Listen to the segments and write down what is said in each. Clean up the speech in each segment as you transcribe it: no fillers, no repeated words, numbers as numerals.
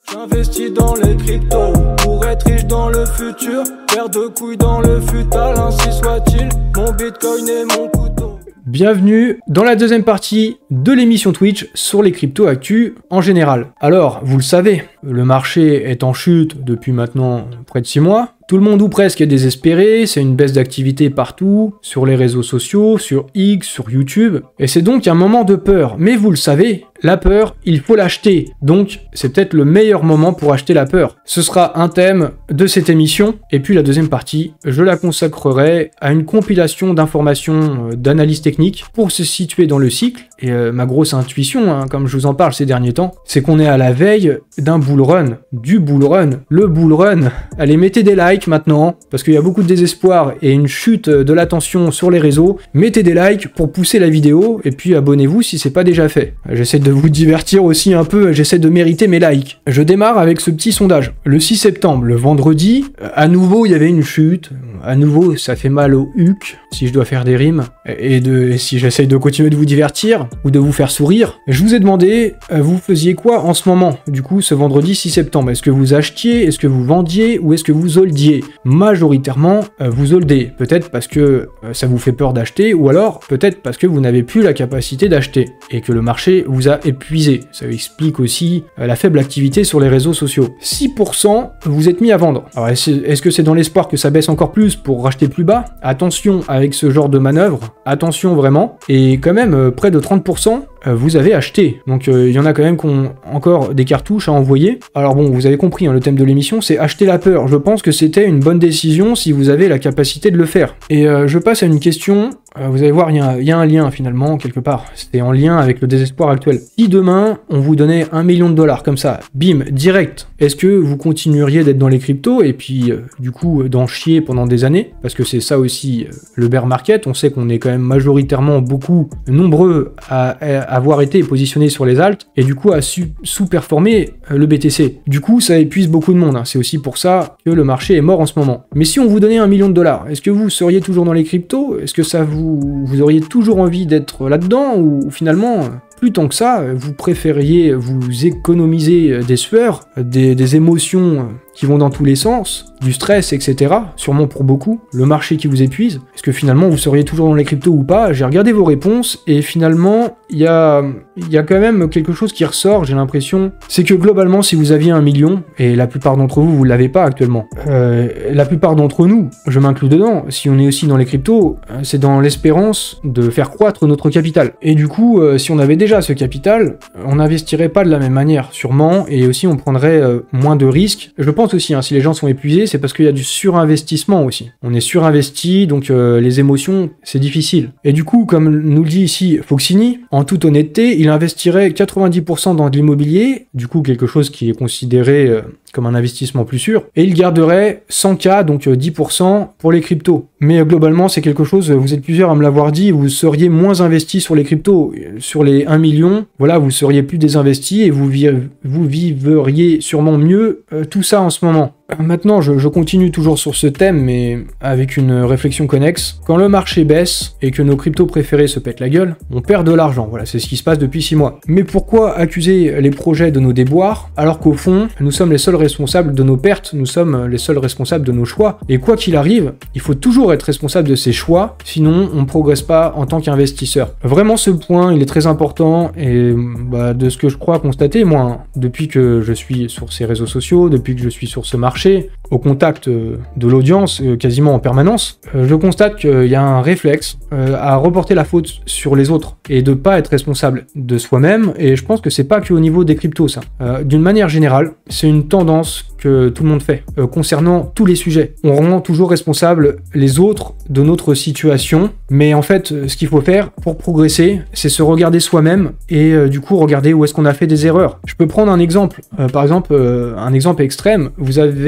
J'investis dans les cryptos pour être riche dans le futur. Paire de couilles dans le futal, ainsi soit-il. Mon bitcoin est mon couteau. Bienvenue dans la deuxième partie de l'émission Twitch sur les cryptos actus en général. Alors, vous le savez, le marché est en chute depuis maintenant près de 6 mois. Tout le monde ou presque est désespéré, c'est une baisse d'activité partout, sur les réseaux sociaux, sur X, sur YouTube, et c'est donc un moment de peur. Mais vous le savez, la peur, il faut l'acheter, donc c'est peut-être le meilleur moment pour acheter la peur. Ce sera un thème de cette émission, et puis la deuxième partie, je la consacrerai à une compilation d'informations, d'analyse technique, pour se situer dans le cycle, et ma grosse intuition, comme je vous en parle ces derniers temps, c'est qu'on est à la veille d'un bull run, du bull run, le bull run. Allez, mettez des likes maintenant, parce qu'il y a beaucoup de désespoir et une chute de l'attention sur les réseaux. Mettez des likes pour pousser la vidéo, et puis abonnez-vous si c'est pas déjà fait. J'essaie de vous divertir aussi un peu, j'essaie de mériter mes likes. Je démarre avec ce petit sondage. Le 6 septembre, le vendredi, à nouveau il y avait une chute, à nouveau ça fait mal au huc, si je dois faire des rimes, et si j'essaye de continuer de vous divertir, ou de vous faire sourire. Je vous ai demandé, vous faisiez quoi en ce moment, du coup, ce vendredi 6 septembre? Est-ce que vous achetiez, est-ce que vous vendiez, ou est-ce que vous holdiez? Majoritairement, vous holdez. Peut-être parce que ça vous fait peur d'acheter, ou alors peut-être parce que vous n'avez plus la capacité d'acheter, et que le marché vous a épuisé. Ça explique aussi la faible activité sur les réseaux sociaux. 6% vous êtes mis à vendre. Alors est-ce que c'est dans l'espoir que ça baisse encore plus pour racheter plus bas? Attention avec ce genre de manœuvre, attention vraiment, et quand même près de 30% vous avez acheté. Donc il y en a quand même qui ont encore des cartouches à envoyer. Alors bon, vous avez compris, le thème de l'émission, c'est acheter la peur. Je pense que c'était une bonne décision si vous avez la capacité de le faire. Et je passe à une question. Vous allez voir, il y a un lien finalement, quelque part. C'est en lien avec le désespoir actuel. Si demain, on vous donnait $1 million comme ça, bim, direct, est-ce que vous continueriez d'être dans les cryptos et puis du coup d'en chier pendant des années? Parce que c'est ça aussi le bear market. On sait qu'on est quand même majoritairement beaucoup nombreux à avoir été positionnés sur les alts et du coup à sous-performer le BTC. Du coup, ça épuise beaucoup de monde. C'est aussi pour ça que le marché est mort en ce moment. Mais si on vous donnait $1 million, est-ce que vous seriez toujours dans les cryptos? Est-ce que ça vous auriez toujours envie d'être là-dedans, ou finalement, plus tant que ça, vous préfériez vous économiser des sueurs, des émotions qui vont dans tous les sens, du stress, etc. Sûrement pour beaucoup, le marché qui vous épuise. Est-ce que finalement vous seriez toujours dans les cryptos ou pas? J'ai regardé vos réponses et finalement il y a quand même quelque chose qui ressort, j'ai l'impression. C'est que globalement, si vous aviez $1 million, et la plupart d'entre vous l'avez pas actuellement, la plupart d'entre nous, je m'inclus dedans, si on est aussi dans les cryptos, c'est dans l'espérance de faire croître notre capital. Et du coup, si on avait déjà ce capital, on n'investirait pas de la même manière, sûrement, et aussi on prendrait moins de risques. Je pense aussi, si les gens sont épuisés, c'est parce qu'il y a du surinvestissement aussi. On est surinvesti, donc les émotions, c'est difficile. Et du coup, comme nous le dit ici Foxini, en toute honnêteté, il investirait 90% dans de l'immobilier, du coup quelque chose qui est considéré comme un investissement plus sûr, et il garderait 100K, donc 10% pour les cryptos. Mais globalement, c'est quelque chose, vous êtes plusieurs à me l'avoir dit, vous seriez moins investi sur les cryptos. Sur les 1 million, voilà, vous seriez plus désinvesti et vous viveriez sûrement mieux tout ça en ce moment. Maintenant, je continue toujours sur ce thème, mais avec une réflexion connexe. Quand le marché baisse et que nos cryptos préférés se pètent la gueule, on perd de l'argent. Voilà, c'est ce qui se passe depuis 6 mois. Mais pourquoi accuser les projets de nos déboires, alors qu'au fond, nous sommes les seuls responsables de nos pertes, nous sommes les seuls responsables de nos choix. Et quoi qu'il arrive, il faut toujours être responsable de ses choix, sinon on ne progresse pas en tant qu'investisseur. Vraiment, ce point, il est très important, et de ce que je crois constater, moi, depuis que je suis sur ces réseaux sociaux, depuis que je suis sur ce marché, au contact de l'audience quasiment en permanence, je constate qu'il y a un réflexe à reporter la faute sur les autres et de pas être responsable de soi-même, et je pense que c'est pas qu'au niveau des cryptos ça. D'une manière générale, c'est une tendance que tout le monde fait concernant tous les sujets. On rend toujours responsable les autres de notre situation, mais en fait ce qu'il faut faire pour progresser, c'est se regarder soi-même et du coup regarder où est-ce qu'on a fait des erreurs. Je peux prendre un exemple, par exemple un exemple extrême. Vous avez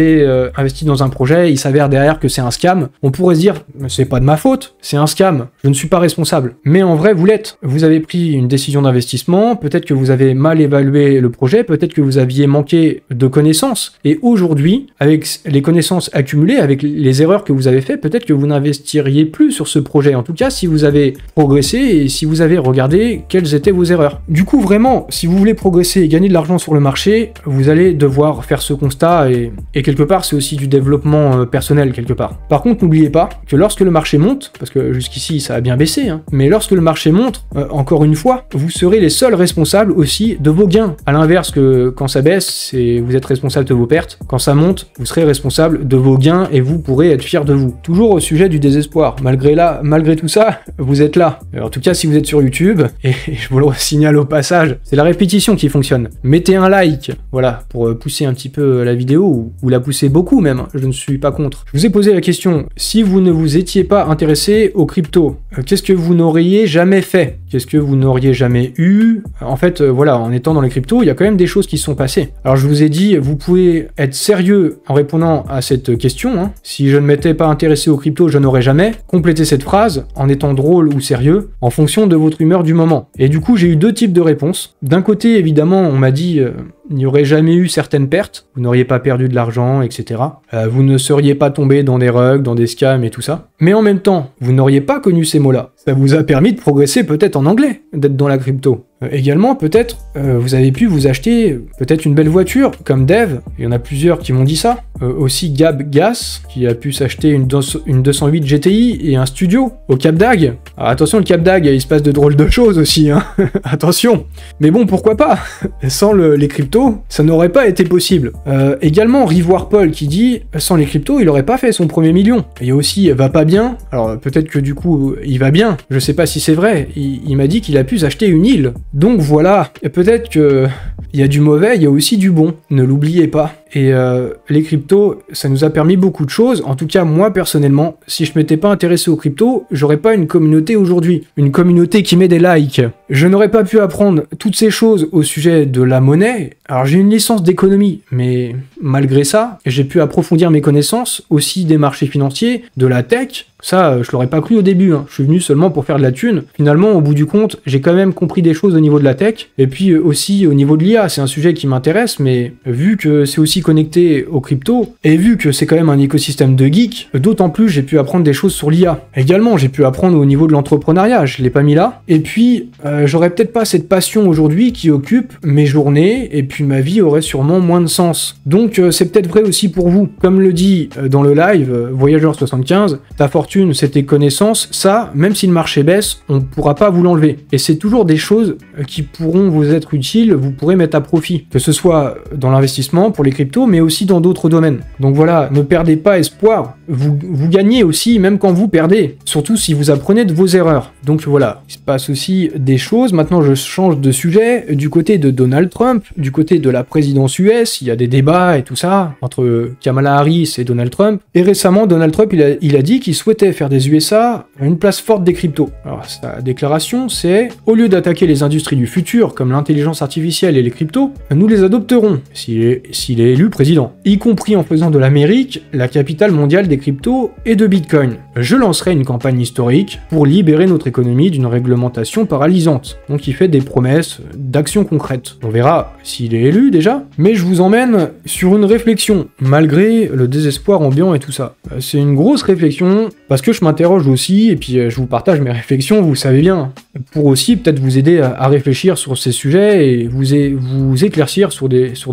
investi dans un projet, il s'avère derrière que c'est un scam, on pourrait se dire, c'est pas de ma faute, c'est un scam, je ne suis pas responsable. Mais en vrai, vous l'êtes. Vous avez pris une décision d'investissement, peut-être que vous avez mal évalué le projet, peut-être que vous aviez manqué de connaissances, et aujourd'hui, avec les connaissances accumulées, avec les erreurs que vous avez faites, peut-être que vous n'investiriez plus sur ce projet. En tout cas, si vous avez progressé et si vous avez regardé quelles étaient vos erreurs. Du coup, vraiment, si vous voulez progresser et gagner de l'argent sur le marché, vous allez devoir faire ce constat et quelque part, c'est aussi du développement personnel quelque part. Par contre, n'oubliez pas que lorsque le marché monte, parce que jusqu'ici, ça a bien baissé, hein, mais lorsque le marché monte, encore une fois, vous serez les seuls responsables aussi de vos gains. À l'inverse que quand ça baisse, vous êtes responsable de vos pertes. Quand ça monte, vous serez responsable de vos gains et vous pourrez être fier de vous. Toujours au sujet du désespoir. Malgré tout ça, vous êtes là. En tout cas, si vous êtes sur YouTube, et je vous le signale au passage, c'est la répétition qui fonctionne. Mettez un like, voilà, pour pousser un petit peu la vidéo, ou la pousser beaucoup même, je ne suis pas contre. Je vous ai posé la question, si vous ne vous étiez pas intéressé aux cryptos, qu'est-ce que vous n'auriez jamais fait? Qu'est-ce que vous n'auriez jamais eu? En fait, voilà, en étant dans les cryptos, il y a quand même des choses qui se sont passées. Alors je vous ai dit, vous pouvez être sérieux en répondant à cette question, hein. Si je ne m'étais pas intéressé aux cryptos, je n'aurais jamais. Complétez cette phrase en étant drôle ou sérieux, en fonction de votre humeur du moment. Et du coup, j'ai eu deux types de réponses. D'un côté, évidemment, on m'a dit... il n'y aurait jamais eu certaines pertes, vous n'auriez pas perdu de l'argent, etc. Vous ne seriez pas tombé dans des rugs, dans des scams et tout ça. Mais en même temps, vous n'auriez pas connu ces mots-là. Ça vous a permis de progresser peut-être en anglais, d'être dans la crypto. Également, peut-être, vous avez pu vous acheter peut-être une belle voiture, comme Dev, il y en a plusieurs qui m'ont dit ça. Aussi Gab Gas, qui a pu s'acheter une 208 GTI et un studio au Cap d'Agde. Alors attention, le Cap d'Agde, il se passe de drôles de choses aussi, hein. Attention. Mais bon, pourquoi pas? Sans les cryptos, ça n'aurait pas été possible. Également, Rivoire Paul qui dit, sans les cryptos, il n'aurait pas fait son premier million. Il y a aussi Va pas bien, alors peut-être que du coup, il va bien, je sais pas si c'est vrai, il m'a dit qu'il a pu s'acheter une île. Donc voilà, et peut-être que il y a du mauvais, il y a aussi du bon, ne l'oubliez pas. Et les cryptos, ça nous a permis beaucoup de choses. En tout cas, moi, personnellement, si je m'étais pas intéressé aux cryptos, j'aurais pas une communauté aujourd'hui. Une communauté qui met des likes. Je n'aurais pas pu apprendre toutes ces choses au sujet de la monnaie. Alors, j'ai une licence d'économie, mais malgré ça, j'ai pu approfondir mes connaissances aussi des marchés financiers, de la tech. Ça, je l'aurais pas cru au début, hein. Je suis venu seulement pour faire de la thune. Finalement, au bout du compte, j'ai quand même compris des choses au niveau de la tech, et puis aussi au niveau de l'IA. C'est un sujet qui m'intéresse, mais vu que c'est aussi connecté aux cryptos, et vu que c'est quand même un écosystème de geeks, d'autant plus j'ai pu apprendre des choses sur l'IA. Également, j'ai pu apprendre au niveau de l'entrepreneuriat, je l'ai pas mis là. Et puis, j'aurais peut-être pas cette passion aujourd'hui qui occupe mes journées, et puis ma vie aurait sûrement moins de sens. Donc, c'est peut-être vrai aussi pour vous. Comme le dit dans le live, Voyageur75, ta fortune, c'est tes connaissances, ça, même si le marché baisse, on ne pourra pas vous l'enlever. Et c'est toujours des choses qui pourront vous être utiles, vous pourrez mettre à profit. Que ce soit dans l'investissement, pour les cryptos, mais aussi dans d'autres domaines. Donc voilà, ne perdez pas espoir. Vous gagnez aussi, même quand vous perdez. Surtout si vous apprenez de vos erreurs. Donc voilà, il se passe aussi des choses. Maintenant, je change de sujet. Du côté de Donald Trump, du côté de la présidence US, il y a des débats et tout ça, entre Kamala Harris et Donald Trump. Et récemment, Donald Trump, il a dit qu'il souhaitait faire des USA une place forte des cryptos. Alors sa déclaration, c'est « Au lieu d'attaquer les industries du futur, comme l'intelligence artificielle et les cryptos, nous les adopterons, s'il est élu président, y compris en faisant de l'Amérique la capitale mondiale des cryptos et de Bitcoin. Je lancerai une campagne historique pour libérer notre économie d'une réglementation paralysante. » Donc il fait des promesses d'actions concrètes. On verra s'il est élu déjà, mais je vous emmène sur une réflexion, malgré le désespoir ambiant et tout ça. C'est une grosse réflexion, parce que je m'interroge aussi, et puis je vous partage mes réflexions, vous savez bien, pour aussi peut-être vous aider à réfléchir sur ces sujets et vous éclaircir sur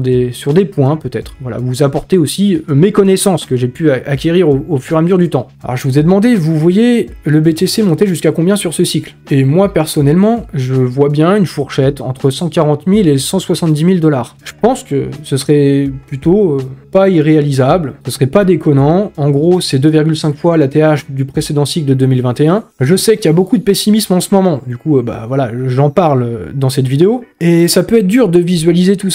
des points peut-être. Voilà, vous apporter aussi mes connaissances que j'ai pu acquérir au fur et à mesure du temps. Alors je vous ai demandé, vous voyez le BTC monter jusqu'à combien sur ce cycle? Et moi personnellement, je vois bien une fourchette entre 140 000 et 170 000 $. Je pense que ce serait plutôt pas irréalisable, ce serait pas déconnant. En gros, c'est 2,5 fois la TH du précédent cycle de 2021. Je sais qu'il y a beaucoup de pessimisme en ce moment, du coup, voilà, j'en parle dans cette vidéo, et ça peut être dur de visualiser tout ça, là.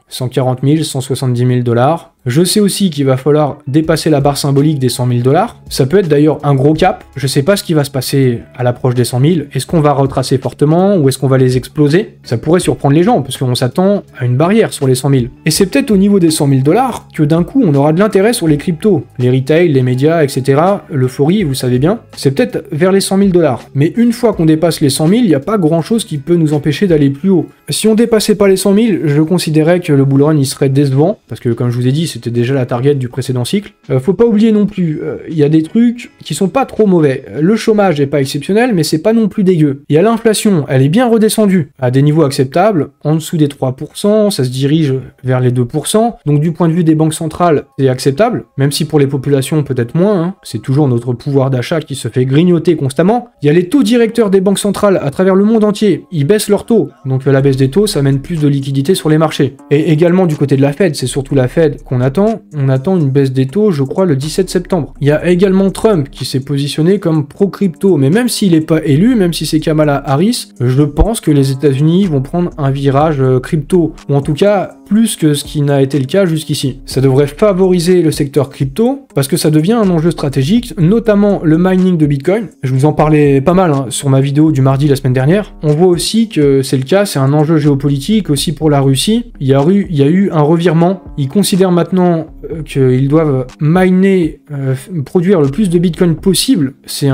140 000, 170 000 $. Je sais aussi qu'il va falloir dépasser la barre symbolique des 100 000 $. Ça peut être d'ailleurs un gros cap. Je sais pas ce qui va se passer à l'approche des 100 000. Est-ce qu'on va retracer fortement ou est-ce qu'on va les exploser? Ça pourrait surprendre les gens parce qu'on s'attend à une barrière sur les 100 000. Et c'est peut-être au niveau des 100 000 $ que d'un coup on aura de l'intérêt sur les cryptos. Les retail, les médias, etc. L'euphorie, vous savez bien. C'est peut-être vers les 100 000 $. Mais une fois qu'on dépasse les 100 000, il n'y a pas grand-chose qui peut nous empêcher d'aller plus haut. Si on dépassait pas les 100 000, je considérais que le bull run il serait décevant parce que comme je vous ai dit, c'était déjà la target du précédent cycle. Faut pas oublier non plus, il y a des trucs qui sont pas trop mauvais. Le chômage est pas exceptionnel, mais c'est pas non plus dégueu. Il y a l'inflation, elle est bien redescendue à des niveaux acceptables, en dessous des 3%, ça se dirige vers les 2%. Donc du point de vue des banques centrales, c'est acceptable, même si pour les populations peut-être moins, hein. C'est toujours notre pouvoir d'achat qui se fait grignoter constamment. Il y a les taux directeurs des banques centrales à travers le monde entier, ils baissent leurs taux. Donc la baisse des taux, ça amène plus de liquidité sur les marchés. Et également du côté de la Fed, c'est surtout la Fed qu'on attend. On attend une baisse des taux, je crois, le 17 septembre. Il y a également Trump qui s'est positionné comme pro-crypto, mais même s'il n'est pas élu, même si c'est Kamala Harris, je pense que les États-Unis vont prendre un virage crypto, ou en tout cas plus que ce qui n'a été le cas jusqu'ici. Ça devrait favoriser le secteur crypto, parce que ça devient un enjeu stratégique, notamment le mining de Bitcoin. Je vous en parlais pas mal sur ma vidéo du mardi la semaine dernière. On voit aussi que c'est le cas, c'est un enjeu géopolitique aussi pour la Russie. Il y a eu un revirement. Ils considèrent maintenant qu'ils doivent miner, produire le plus de Bitcoin possible. C'est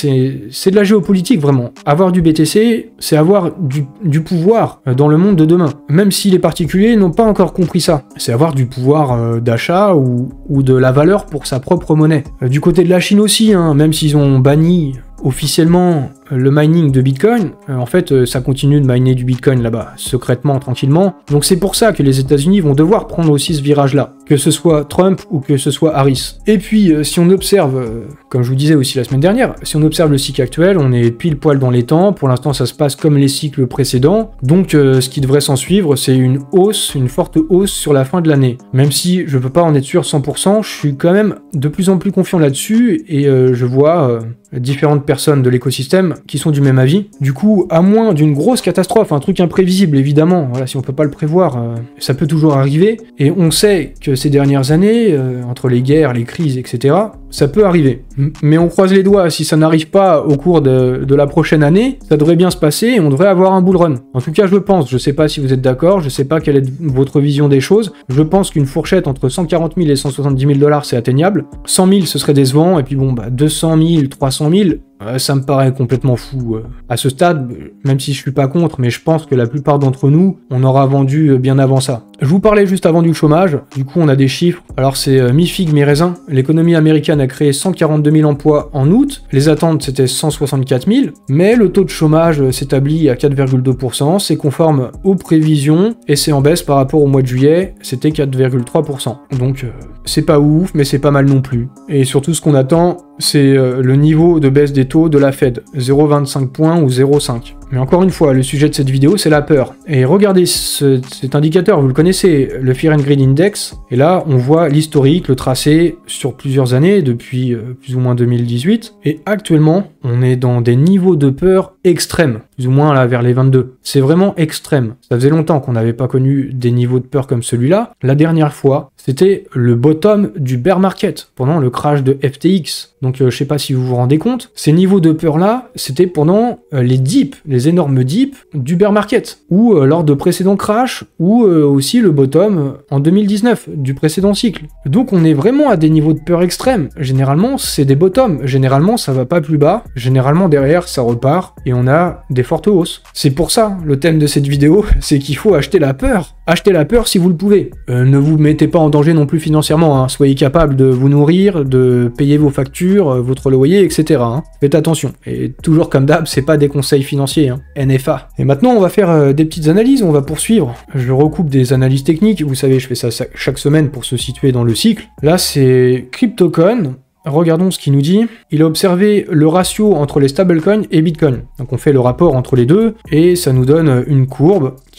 de la géopolitique vraiment. Avoir du BTC, c'est avoir du pouvoir dans le monde de demain. Même si les particuliers n'ont pas encore compris ça. C'est avoir du pouvoir d'achat ou de la valeur pour sa propre monnaie. Du côté de la Chine aussi, même s'ils ont banni officiellement le mining de Bitcoin, en fait ça continue de miner du Bitcoin là-bas, secrètement, tranquillement. Donc c'est pour ça que les États-Unis vont devoir prendre aussi ce virage-là, que ce soit Trump ou que ce soit Harris. Et puis si on observe, comme je vous disais aussi la semaine dernière, si on observe le cycle actuel, on est pile poil dans les temps, pour l'instant ça se passe comme les cycles précédents, donc ce qui devrait s'en suivre, c'est une forte hausse sur la fin de l'année. Même si je peux pas en être sûr 100%, je suis quand même de plus en plus confiant là-dessus, et je vois différentes personnes de l'écosystème qui sont du même avis. Du coup, à moins d'une grosse catastrophe, un truc imprévisible évidemment, voilà, si on peut pas le prévoir, ça peut toujours arriver, et on sait que ces dernières années, entre les guerres, les crises, etc., ça peut arriver. Mais on croise les doigts, si ça n'arrive pas au cours de la prochaine année, ça devrait bien se passer et on devrait avoir un bull run. En tout cas, je pense, je sais pas si vous êtes d'accord, je sais pas quelle est votre vision des choses, je pense qu'une fourchette entre 140 000 et 170 000 $, c'est atteignable. 100 000, ce serait décevant, et puis bon, 200 000, 300 000, ça me paraît complètement fou. À ce stade, même si je suis pas contre, mais je pense que la plupart d'entre nous, on aura vendu bien avant ça. Je vous parlais juste avant du chômage, du coup on a des chiffres. Alors c'est mi-figue, mi-raisin. L'économie américaine a créé 142 000 emplois en août, les attentes c'était 164 000, mais le taux de chômage s'établit à 4,2%, c'est conforme aux prévisions, et c'est en baisse par rapport au mois de juillet, c'était 4,3%. Donc c'est pas ouf, mais c'est pas mal non plus. Et surtout ce qu'on attend, c'est le niveau de baisse des taux de la Fed, 0,25 points ou 0,5. Mais encore une fois, le sujet de cette vidéo, c'est la peur. Et regardez cet indicateur, vous le connaissez, le Fear and Greed Index, et là, on voit l'historique, le tracé sur plusieurs années, depuis plus ou moins 2018, et actuellement, on est dans des niveaux de peur extrêmes, plus ou moins là vers les 22. C'est vraiment extrême. Ça faisait longtemps qu'on n'avait pas connu des niveaux de peur comme celui-là. La dernière fois, c'était le bottom du bear market, pendant le crash de FTX. Donc je sais pas si vous vous rendez compte, ces niveaux de peur-là, c'était pendant les dips, les énormes dips du bear market, ou lors de précédents crashs, ou aussi le bottom en 2019, du précédent cycle. Donc on est vraiment à des niveaux de peur extrêmes. Généralement, c'est des bottoms. Généralement, ça va pas plus bas. Généralement, derrière, ça repart, et on a des fortes hausses. C'est pour ça, le thème de cette vidéo, c'est qu'il faut acheter la peur. Achetez la peur si vous le pouvez. Ne vous mettez pas en danger non plus financièrement, hein. Soyez capable de vous nourrir, de payer vos factures, votre loyer, etc. Hein. Faites attention. Et toujours comme d'hab, c'est pas des conseils financiers, hein. NFA. Et maintenant, on va faire des petites analyses, on va poursuivre. Je recoupe des analyses techniques, vous savez, je fais ça chaque semaine pour se situer dans le cycle. Là, c'est CryptoCon. Regardons ce qu'il nous dit. Il a observé le ratio entre les stablecoins et Bitcoin. Donc on fait le rapport entre les deux, et ça nous donne une courbe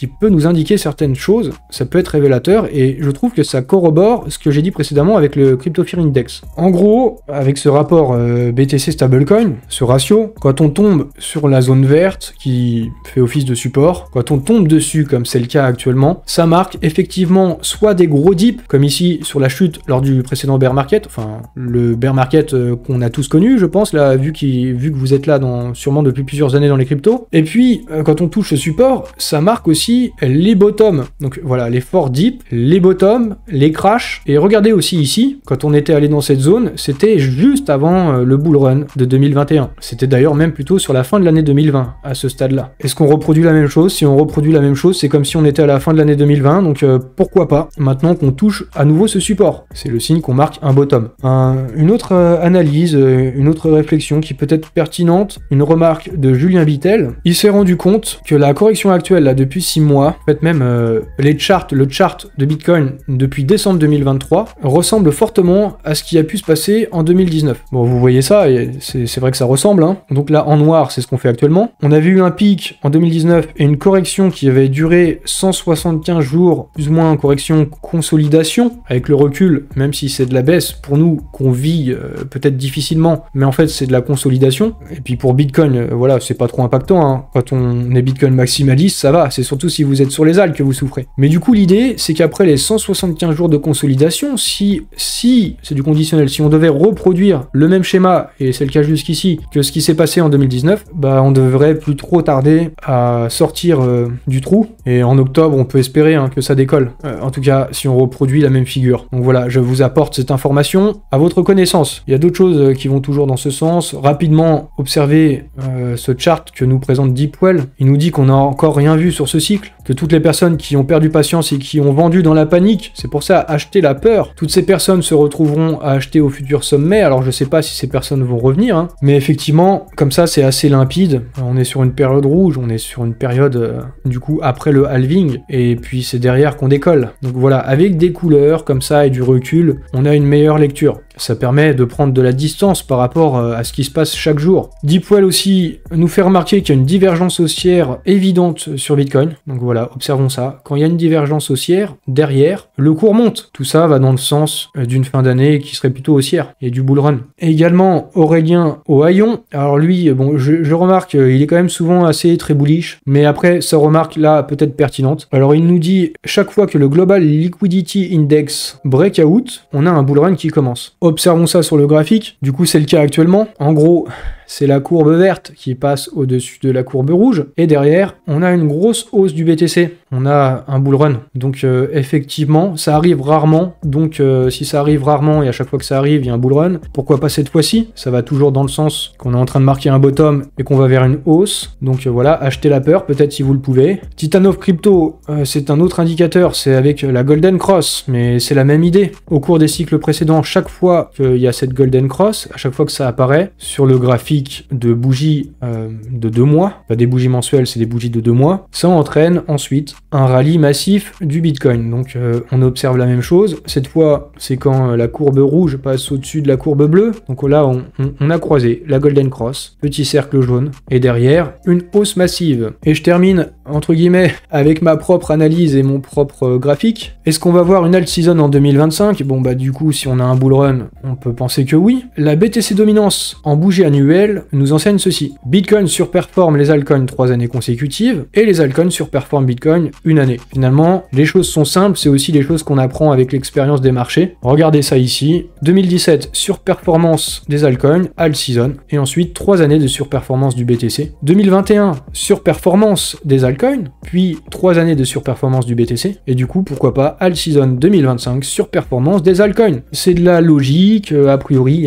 qui peut nous indiquer certaines choses, ça peut être révélateur, et je trouve que ça corrobore ce que j'ai dit précédemment avec le Crypto Fear Index. En gros, avec ce rapport BTC Stablecoin, ce ratio, quand on tombe sur la zone verte qui fait office de support, quand on tombe dessus, comme c'est le cas actuellement, ça marque effectivement soit des gros dips, comme ici sur la chute lors du précédent bear market, enfin le bear market qu'on a tous connu, je pense, là, vu que vous êtes là sûrement depuis plusieurs années dans les cryptos. Et puis, quand on touche ce support, ça marque aussi les bottoms. Donc voilà, les forts dips, les bottoms, les crashs. Et regardez aussi ici, quand on était allé dans cette zone, c'était juste avant le bull run de 2021. C'était d'ailleurs même plutôt sur la fin de l'année 2020, à ce stade-là. Est-ce qu'on reproduit la même chose? Si on reproduit la même chose, c'est comme si on était à la fin de l'année 2020, donc pourquoi pas, maintenant qu'on touche à nouveau ce support. C'est le signe qu'on marque un bottom. Une autre analyse, une autre réflexion qui peut être pertinente, une remarque de Julien Vittel. Il s'est rendu compte que la correction actuelle, là, depuis 6 mois, en fait même le chart de Bitcoin depuis décembre 2023 ressemble fortement à ce qui a pu se passer en 2019. Bon, vous voyez ça, et c'est vrai que ça ressemble, hein. Donc là, en noir, c'est ce qu'on fait actuellement. On avait eu un pic en 2019 et une correction qui avait duré 175 jours, plus ou moins correction consolidation, avec le recul, même si c'est de la baisse, pour nous, qu'on vit peut-être difficilement, mais en fait, c'est de la consolidation. Et puis pour Bitcoin, voilà, c'est pas trop impactant, hein. Quand on est Bitcoin maximaliste, ça va, c'est surtout si vous êtes sur les algues que vous souffrez. Mais du coup, l'idée, c'est qu'après les 175 jours de consolidation, si c'est du conditionnel, si on devait reproduire le même schéma, et c'est le cas jusqu'ici, que ce qui s'est passé en 2019, bah on devrait plus trop tarder à sortir du trou, et en octobre, on peut espérer que ça décolle. En tout cas, si on reproduit la même figure. Donc voilà, je vous apporte cette information à votre connaissance. Il y a d'autres choses qui vont toujours dans ce sens. Rapidement, observez ce chart que nous présente Deepwell. Il nous dit qu'on n'a encore rien vu sur ce cycle, que toutes les personnes qui ont perdu patience et qui ont vendu dans la panique, c'est pour ça, acheter la peur. Toutes ces personnes se retrouveront à acheter au futur sommet, alors je sais pas si ces personnes vont revenir, mais effectivement, comme ça, c'est assez limpide. On est sur une période rouge, on est sur une période, du coup, après le halving, et puis c'est derrière qu'on décolle. Donc voilà, avec des couleurs comme ça et du recul, on a une meilleure lecture. Ça permet de prendre de la distance par rapport à ce qui se passe chaque jour. Deepwell aussi nous fait remarquer qu'il y a une divergence haussière évidente sur Bitcoin. Donc voilà, observons ça. Quand il y a une divergence haussière, derrière, le cours monte. Tout ça va dans le sens d'une fin d'année qui serait plutôt haussière et du bull run. Et également, Aurélien Ohaillon. Alors lui, bon, je remarque, il est quand même souvent assez très bullish, mais après, sa remarque là peut-être pertinente. Alors il nous dit, chaque fois que le Global Liquidity Index breakout, on a un bull run qui commence. Observons ça sur le graphique, du coup c'est le cas actuellement. En gros, c'est la courbe verte qui passe au-dessus de la courbe rouge, et derrière, on a une grosse hausse du BTC. On a un bull run. Donc effectivement, ça arrive rarement, donc si ça arrive rarement, et à chaque fois que ça arrive, il y a un bull run, pourquoi pas cette fois-ci? Ça va toujours dans le sens qu'on est en train de marquer un bottom et qu'on va vers une hausse. Donc voilà, achetez la peur, peut-être si vous le pouvez. Titanov Crypto, c'est un autre indicateur, c'est avec la Golden Cross, mais c'est la même idée. Au cours des cycles précédents, chaque fois qu'il y a cette Golden Cross, à chaque fois que ça apparaît, sur le graphique de bougies de 2 mois, pas des bougies mensuelles, c'est des bougies de 2 mois, ça entraîne ensuite un rallye massif du Bitcoin. Donc on observe la même chose. Cette fois, c'est quand la courbe rouge passe au-dessus de la courbe bleue. Donc là, on a croisé la Golden Cross, petit cercle jaune, et derrière, une hausse massive. Et je termine, entre guillemets, avec ma propre analyse et mon propre graphique. Est-ce qu'on va voir une alt season en 2025? Bon bah du coup, si on a un bull run, on peut penser que oui. La BTC dominance en bougie annuelle nous enseigne ceci. Bitcoin surperforme les altcoins 3 années consécutives, et les altcoins surperforment Bitcoin 1 année. Finalement, les choses sont simples, c'est aussi les choses qu'on apprend avec l'expérience des marchés. Regardez ça ici. 2017, surperformance des altcoins, alt season, et ensuite 3 années de surperformance du BTC. 2021, surperformance des altcoins, puis 3 années de surperformance du BTC, et du coup, pourquoi pas alt season 2025, surperformance des altcoins. C'est de la logique, a priori,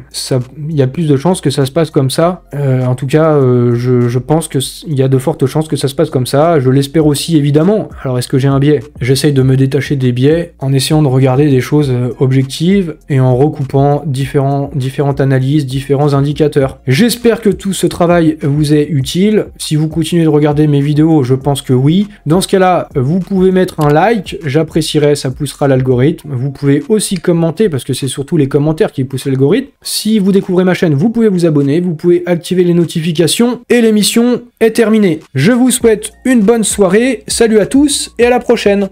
il y a plus de chances que ça se passe comme ça. En tout cas, je pense qu'il y a de fortes chances que ça se passe comme ça. Je l'espère aussi, évidemment. Alors, est-ce que j'ai un biais? J'essaye de me détacher des biais en essayant de regarder des choses objectives et en recoupant différentes analyses, différents indicateurs. J'espère que tout ce travail vous est utile. Si vous continuez de regarder mes vidéos, vidéo, je pense que oui. Dans ce cas-là, vous pouvez mettre un like, j'apprécierais, ça poussera l'algorithme. Vous pouvez aussi commenter, parce que c'est surtout les commentaires qui poussent l'algorithme. Si vous découvrez ma chaîne, vous pouvez vous abonner, vous pouvez activer les notifications, et l'émission est terminée. Je vous souhaite une bonne soirée, salut à tous, et à la prochaine.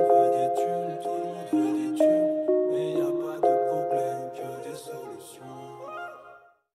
Mais y a pas de problème, que des solutions.